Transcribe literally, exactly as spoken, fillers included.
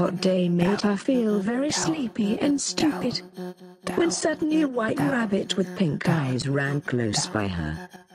hot day made her feel very sleepy and stupid, when suddenly a white rabbit with pink eyes ran close by her.